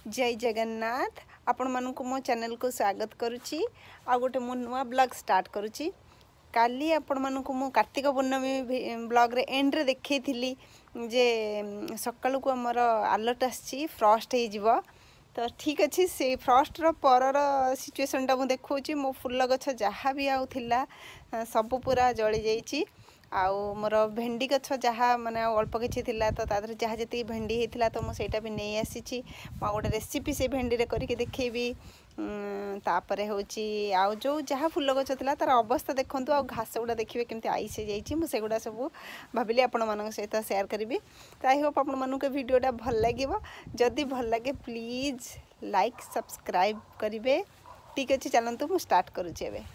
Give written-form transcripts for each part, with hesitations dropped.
जय जगन्नाथ आपण मानक मो चैनल को स्वागत करुच्ची आ गोटे मो नुआ ब्लॉग स्टार्ट करुच्ची। काली आपण मानक मो कार्तिक पूर्णमी ब्लॉग रे एंड रे देखई थिली जे सकाळु को हमर अलर्ट आसी फ्रॉस्ट हे जिवो। तो ठीक अच्छे से फ्रॉस्ट रो परर सिचुएशन टा मु देखौची। मो फुल गछ जहाँ भी आउ थिला सब पूरा जली जाइची। आउ मोर भेंडी गछ जहाँ माने अल्प किछि थिला तो तादर जहाँ जति भेंडी हेतिला तो मु सेटा भी नहीं आसीची। मु गोटे रेसिपी से भेंडी रे करके देखैबी। तापरे होची आउ जो जहाँ फुल गछ थिला तार अवस्था देखंतु आ घास गुडा देखिबे केमति आइस जाइची। मु सेगुडा सब भाबिली आपण मानक सहित शेयर करबी। तो आई होप आपण मानक वीडियोटा भल लागिवो। जदि भल लागे प्लीज लाइक सब्सक्राइब करिवे। ठीक अछि चलंतु मु स्टार्ट करूची एबे।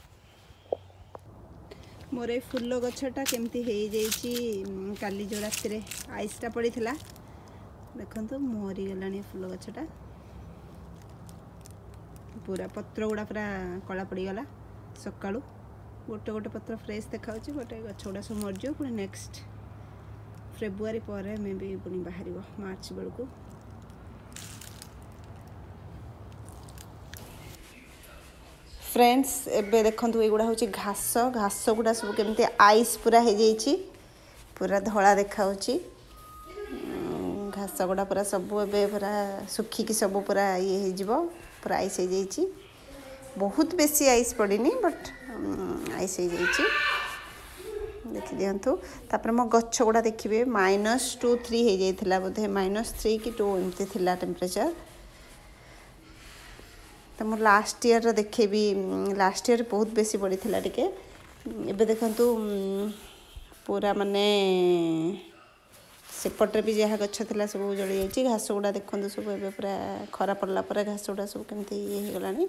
मोर फुल गछटा केमती हो जाइए काली जो रात आइसटा पड़ी थिला देखो मरी गलानी फुल गछटा पूरा पत्र गुड़ा पूरा कला पड़गला। सका गोटे गोटे पत्र फ्रेश देखा गोटे गछ गुड़ा सब मरज पुणी नेक्स्ट फेब्रुआरी पर मे भी पुणी बाहर मार्च बेलू। फ्रेंड्स एबे देखंतु एगुड़ा होची घास घास गुड़ा सब केमती आइस पूरा हो जाइए पूरा धला देखा घास गुड़ा पूरा सब एबे पूरा सुखिकी सब पूरा ये हो पूरा आइस हो जाइए। बहुत बेसी आइस पड़नी बट आइस हो जाइए देखी दिंतु। तापर मो गछ गुड़ा देखिए -2 3 हो जाइए बोधे -3 कि 2 एमती थिला टेम्परेचर। तो मोर लास्ट ईयर देखेबी लास्ट ईयर बहुत बेसी पड़ी थिला टिके। एबे देखंतु पूरा माने सेपटे भी जहाँ गछ थिला सब जली जाइए। घास गुड़ा देखंतु सब एबे पूरा खरा पड़ला पर घास गुड़ा सब केमती ये हो गलानी।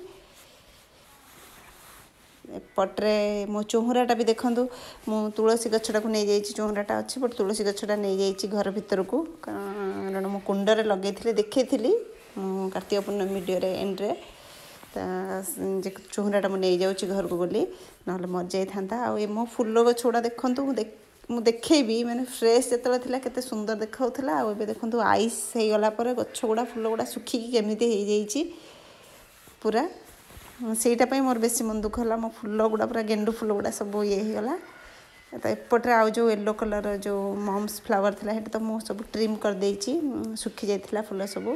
एपट्रे मो चौहराटा भी देखंतु मु तुलसी गछटा को नहीं जाइए। चौहराटा अच्छी बट तुलसी गछटा नहीं जाइए घर भीतर को कारण मो कुंडरे लगे देखी कार्तिक पूर्णमी वीडियो रे एंड रे चौहराटा मुझे जाऊँ घर को गली ना मर जाता। आ मो फुल गछ गुड़ा देखु मु देखेबी माने फ्रेश जो के सुंदर देखा आ देखु आइस हो गला गछ गुड़ा फुल गुड़ा सुखिकी केमिति हो जाइए पूरा। सेटापी मोर बेसी मन दुख है। मो फुल गुड़ा पूरा गेंडू फुल गुड़ा सब ये होगा। तो एपटे आउ जो येलो कलर जो मम्स फ्लावर था तो मुझे सब ट्रिम कर देइछि सुखी जाइथिला फुल सब।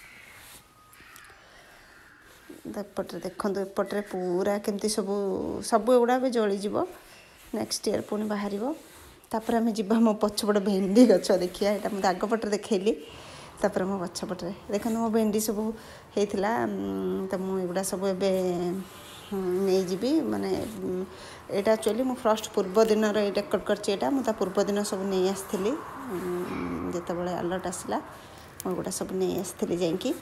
एपटे देखो एपटे पूरा केमती सब सब गुड़ा भी जलीज नेक्स्ट ईयर पुणी बाहर। तापर आम जा मो पछपटे भेंडी गछ देखिए यहाँ मुझे आगपटे देखली। तापर मो पछपटे देखो मो भेंडी सब होता तो मुझा सब एवं नहीं जी माने यहाँ एक्चुअली मु फ्रस्ट पूर्व दिन रेकर्ड कर पूर्व दिन सब नहीं आसती जिते अलर्ट आसला मुझा सब नहीं आसती जाकि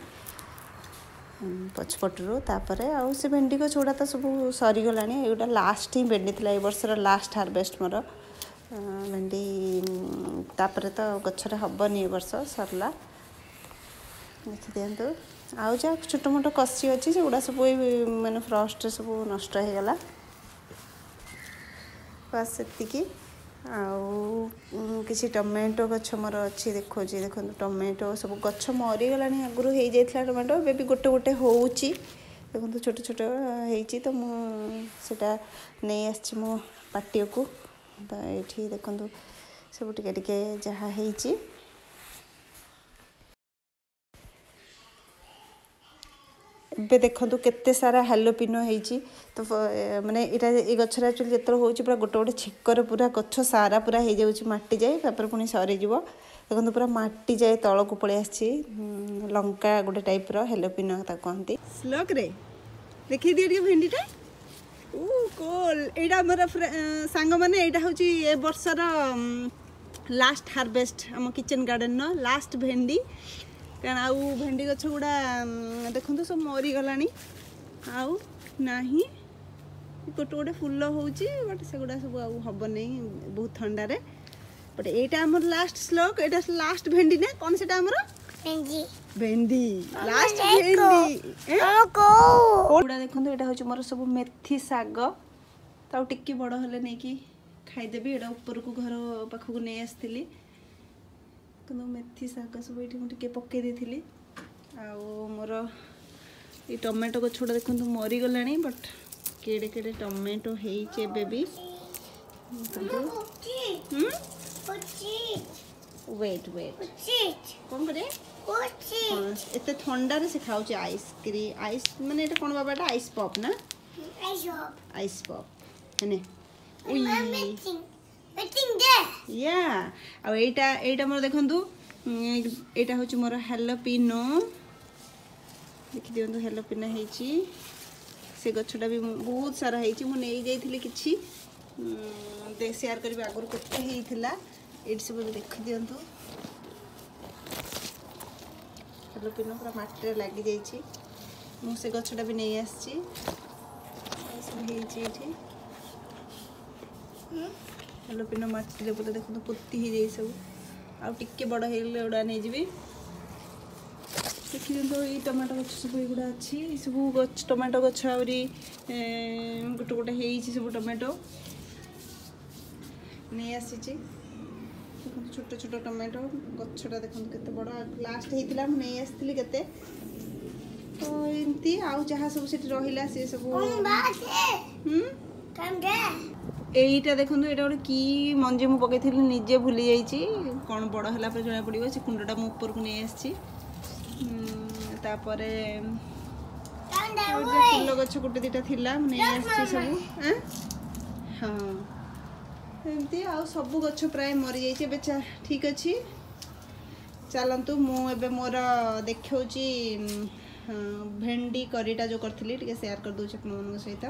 पछपटू। तापर आउ से भेंडी गछ गुड़ा तो सब सरीगला। एटा लास्ट ही भेंडी थी वर्षर लास्ट हार्वेस्ट मोर भेंडी। तापर तो गचर हेनी वर्ष सरला देखी दिंतु। आउ जा छोट मोट कसी अच्छी से गुड़ा सब माने फ्रस्ट सब नष्ट हो गला बस सेतिकी। किसी टमेटो गछ मोर अच्छी देखो देखो टमेटो सब गछ मरीगला आगुरी हो जाता टमेटो ए भी गोटे गोटे होची देखो छोट छोट होती। तो मुझा नहीं आसी मो पाटियो को तो ये देखो सब टिके टिके जहाँ होती ए देखो केते सारा हालोपिनो होती। तो माने ये गचर एक्चुअली जो हो पूरा गोटे गोटे छिकर पूरा गछ सारा पूरा हो जाऊँ माटी जाए तापर पुणी सरीज देखो पूरा माटी जाए तल को पलि आसी लंका गोटे टाइप हेलोपिनो कहती। स्लोक रे देखी दिए भेंडीटा कोल यहाँ मोर सांग मैंने यहाँ हूँ ए वर्षर लास्ट हार्वेस्ट आम किचन गार्डन लास्ट भेंडी कारण आउ भेंडी गछ गुड़ा देखो सब मरीगला आउ ना गोटे गोटे फुल होची बट से गुड़ा सब आउ हम नहीं बहुत ठंडारे बट यहाँ आम लास्ट स्लोक यहाँ लास्ट भेंडी ना कौन से भेंडी लास्ट भेंडी गुड़ा देखो यहाँ हूँ मोर सब मेथी साग तो टिके बड़ हेले नहीं कि खाईदेवी यहाँ ऊपर को घर पाखक नहीं आसती कि मेथी साग सब ये पकई देती आउ मोर ये टमाटो गछुटा देखो मरीगला बट केड़े केड़े टमाटो होइचे बेबी वेट वेट कौन करे एते ठंडा से खाऊ आइसक्रीम आइस माने एटा कोन बाबाटा आइस पॉप ना आइस पॉप है या आ एटा मोर देखंतु एटा होची मोर हैलोपिनो देखि दियंतु हैलोपिनो हेची से गछटा भी बहुत सारा हेची मु नै जाइथिले किछि दे शेयर करबी आगुर केते हेइथिला एट सब देखि दियंतु हैलोपिनो पूरा माटी लागि जाइछि मु से गछटा भी नै आछि सब हेची एठी हैलोपिनो माटी रे पूरा देखो पुत्ती हे जाई सब आ टिके बड़ हेले उडा नै जिबी देखी दिखाँ ये टमाटो गच सब युवा अच्छी सब गच टमाटो गच आहरी गोटे गोटे हो सब टमाटो नहीं आसी देखो छोट छोट टमाटो गचटा देखो केते बड़ लास्ट होता नहीं आसती के तो एमती आउ जहाँ सब रहा सी सब यहीटा देखो ये गोटे कि मंजी मुझे पकई निजे भूली जाइए कौन बड़ है जना पड़ो से कुंडटा मु ऊपर को नहीं आसी तापरे फूल गछ गोटे दीटा थिला नहीं आसी सब हाँ एमती आ सब गछ प्राय मरी जाइए बेचा ठीक अच्छी चलतु मुझे मोर देखी भेंडी करीटा जो करी टे सेयार कर दूचे अपन सहित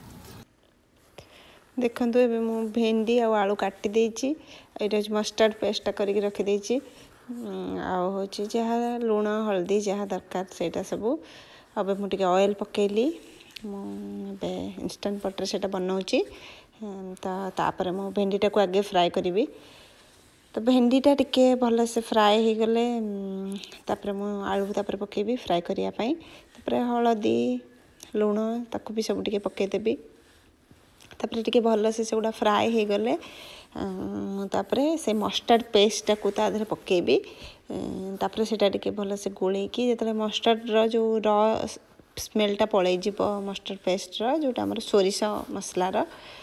देखु ए मु भेंडी आलू काटी देछि एटा मस्टर्ड पेस्टा करके रखी आउ जहाँ लुण हल्दी जहाँ दरकार से सब अब मुझे ऑयल पकेली मुझे इंस्टेंट पटर से बनाऊँगी तो तापर मु भेंडीटा को आगे फ्राए करी तो भेंडीटा टिके भल से फ्राए हो गले तापर मु आलू तापर पकेबी फ्राए करने तापर हलदी लुण ताकू भी सब टिके पकेदेवी तापर टिके भल से गुड़ा फ्राए हो गले तापर से मस्टर्ड पेस्टा को तादे पकेबी तापर सेटा टिके भल से गोलेकी जो मस्टर्ड जो र स्मेलटा पलैज मस्टर्ड पेस्ट जोटा आम सोरिष मसलार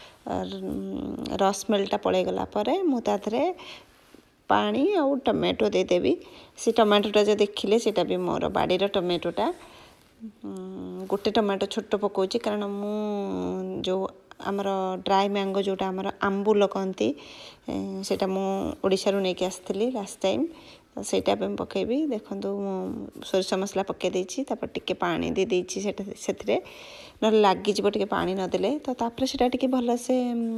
र स्मेलटा पलैगला मुझे पानी आउ टमाटो देदेवी से टमाटोटा जो देखिले सेटा भी मोर बाड़ीर टमाटोटा गोटे टमाटो छोट पकाउची कारण मु जो आमर ड्राई मैंगो जोटा आमर आंबुल कहती सेटा मु ओडिशा रू नेकी आसली लास्ट टाइम तो सेटा पे पकेबी देखो सोरिष मसला पके देछि तापर टिके पानी दे देछि सेटा सेथिरे न लागी जिवो टिके पानी न देले तो तापर सेटा टिके भल से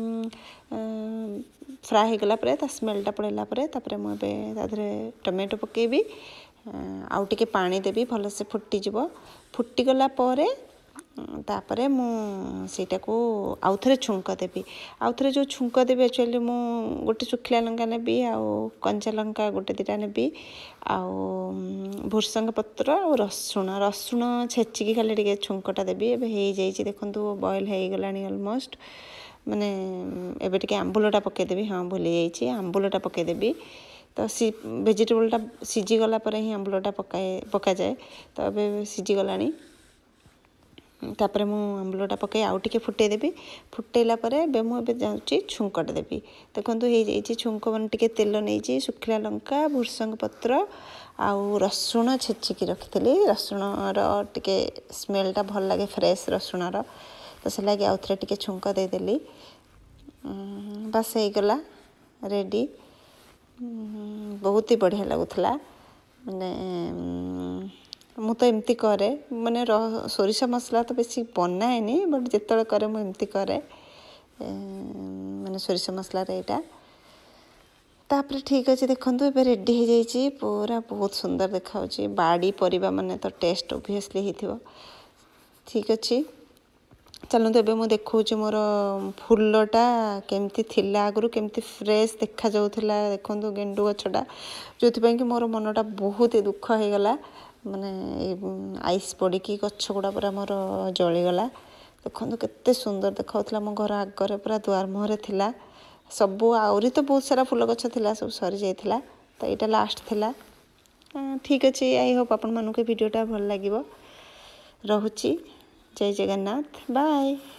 फ्राई हो गला परे ता स्मेलटा पड़ेला परे तापर मु बे तादरे टमाटो पकेबी आउ टिके पानी देबी भल से फुटी जिवो फुटी गला परे तापरे मुझा को आउ थे छुंक देवी आउ थे जो छुंक देवी एक्चुअली मु गोटे सुखिला लंका नेबी आउ कंचा लंका गोटे दीटा नेबी आउ भुर्संग पत्र और रसुण रसुण छेचिकी खाली टिके छुंकटा देवी एबे हो जाइए देखो बॉयल हो गलानी ऑलमोस्ट माने एबे टिके आंबुलटा पकेदेवी हाँ भूली जाइए आंबुलटा पकेदेवी तो वेजिटेबलटा सीझीगला ही आंबुलटा पका जाए तो एबे सीझीगलानी तापर मु आंबुलटा पकई आउ टिके फुटे देबी फुटेला परे बे मु एबे जाउची छुंकट देबी देखंतु हे जाइची छुंक मन टिके तेल नेइची सुखिला लंका भुर्संग पत्र आउ रसुण छेचिकी रखिथली रसुण रो टिके स्मेलटा भल लागे फ्रेश रसुण रो तो से लागे आउ थरे टिके छुंक दे देली बस हे गला रेडी बहुत ही बढ़िया लागुथला माने मु तो एमती करे माने सोरिष मसला तो बेसी बनाएनी बट जिते करे मु एमती करे माने सोरिष मसला रेटा तापर ठीक अच्छे देखो ए रेडी हो जाइए पूरा बहुत सुंदर देखा बाड़ी परिबा माने तो टेस्ट ओबियसली हो ठीक अच्छे चलते एबे मु देखौछि मोर फूलटा केमती थिला आगु केमती फ्रेश देखा जाउथला देखो गेंडु गछटा जोथि कि मोर मनटा बहुत दुख हो गला माने आइस पड़ी गछ गुड़ा पूरा मोर जलीगला देखो केते सुंदर देखा मो घर आगे पूरा दुआर मुहर थिला सबू आहरी तो बहुत सारा फूल गछ थिला सब सरी जाइथिला तो यहाँ लास्ट थिला ठीक अच्छे आई होप आपण मानक भिडियोटा भल लगे। रोची जय जगन्नाथ बाय।